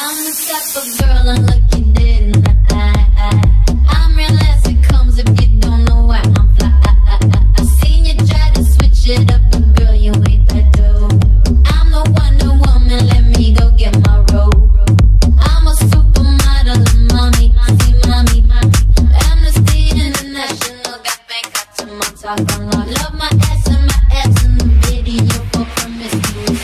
I'm the type of girl I'm looking dead in the eye. I'm real as it comes if you don't know why I'm fly. I seen you try to switch it up, but girl, you ain't that dope. I'm the Wonder Woman, let me go get my robe. I'm a supermodel, mommy, see mommy. Amnesty International got Bangkok to my top. I love my ass and my abs in the video for promiscuous.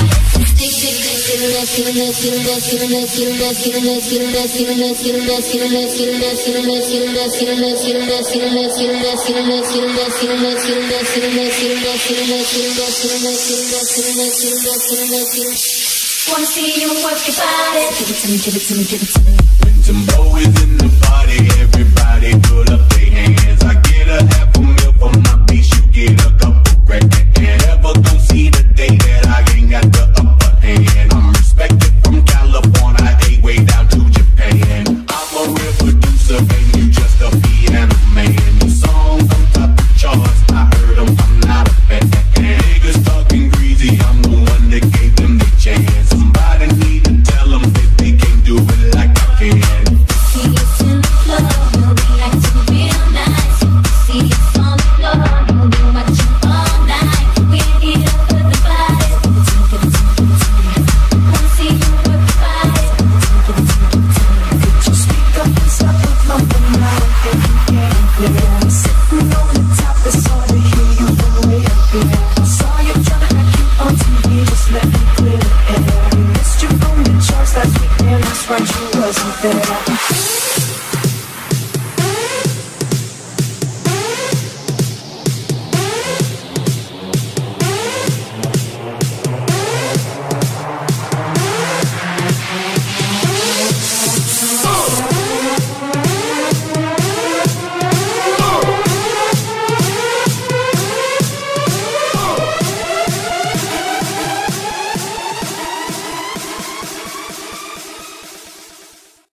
Wanna see you work your body. Give it to me, give it to me, give it to me. When some boys in the party, everybody put up their hands. I get a half a meal for my beach, you get a couple grand. Never gon' see the day that I ain't got the upper hand. I'm respected from California, way down to Japan. I'm a real producer, and you just a piano man. Your songs on top the charts, I heard them, I'm not a fan. Niggas talking greasy, I'm the one that gave them the chance. Somebody need to tell them that they can't do it like I can. See us in the club, you'll be acting real nice. See us on the floor, you'll be watching all night. We ain't here for the body. Give it to me, give it to me, give it to me. Wanna see you work your body. Give it to me, give it to me, give it to me. Could you speak up and stop with my woman out if you can? Yeah, sitting on the top, it's hard to hear you from way up here. I saw you trying to act cute on TV, just let me clear the air. We missed you on the charts last week, and that's right, you wasn't there.